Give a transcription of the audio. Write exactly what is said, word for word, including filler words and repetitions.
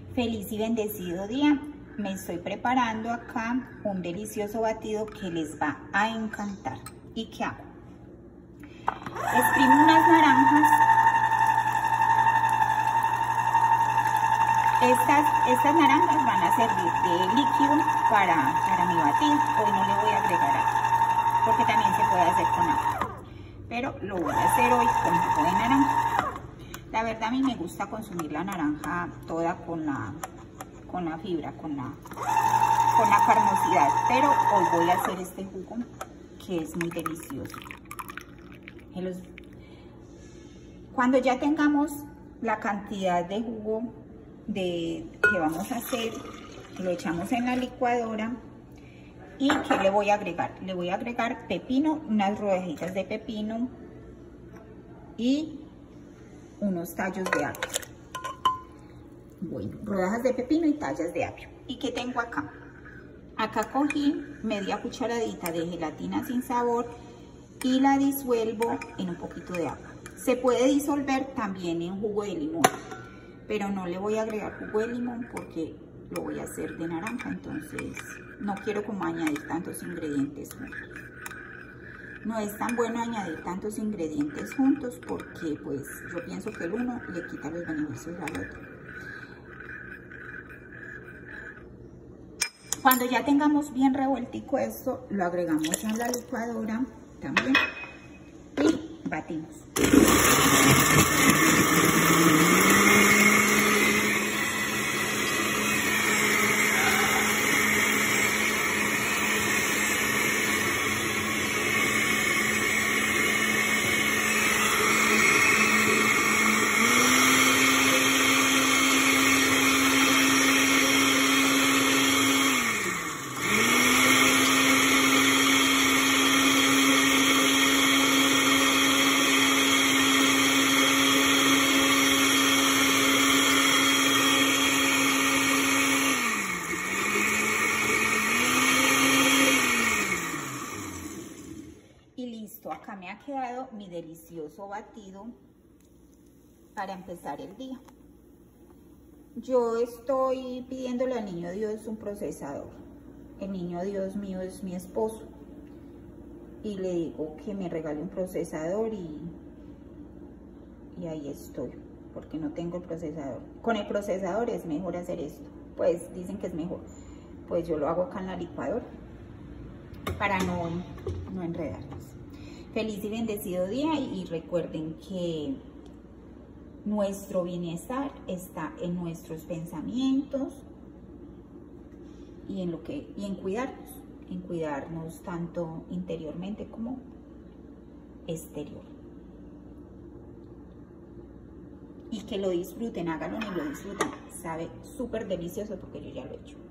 Feliz y bendecido día. Me estoy preparando acá un delicioso batido que les va a encantar. ¿Y qué hago? Exprimo unas naranjas. Estas, estas naranjas van a servir de líquido para, para mi batido. Hoy no le voy a agregar agua, porque también se puede hacer con agua. Pero lo voy a hacer hoy con jugo de naranja. La verdad a mí me gusta consumir la naranja toda con la, con la fibra, con la, con la carnosidad. Pero hoy voy a hacer este jugo que es muy delicioso. Cuando ya tengamos la cantidad de jugo de, que vamos a hacer, lo echamos en la licuadora. ¿Y qué le voy a agregar? Le voy a agregar pepino, unas rodajitas de pepino y unos tallos de apio. Bueno, rodajas de pepino y tallas de apio. ¿Y qué tengo acá? Acá cogí media cucharadita de gelatina sin sabor y la disuelvo en un poquito de agua. Se puede disolver también en jugo de limón, pero no le voy a agregar jugo de limón porque lo voy a hacer de naranja, entonces no quiero como añadir tantos ingredientes juntos. No es tan bueno añadir tantos ingredientes juntos porque pues yo pienso que el uno le quita los beneficios al otro. Cuando ya tengamos bien revueltico esto, lo agregamos a la licuadora también y batimos. Y listo, acá me ha quedado mi delicioso batido para empezar el día. Yo estoy pidiéndole al niño Dios un procesador. El niño Dios mío es mi esposo. Y le digo que me regale un procesador y, y ahí estoy, porque no tengo el procesador. Con el procesador es mejor hacer esto. Pues dicen que es mejor. Pues yo lo hago acá en la licuadora para no, no enredarnos. Feliz y bendecido día y recuerden que nuestro bienestar está en nuestros pensamientos y en lo que y en cuidarnos, en cuidarnos tanto interiormente como exterior. Y que lo disfruten, háganlo y lo disfruten. Sabe súper delicioso porque yo ya lo he hecho.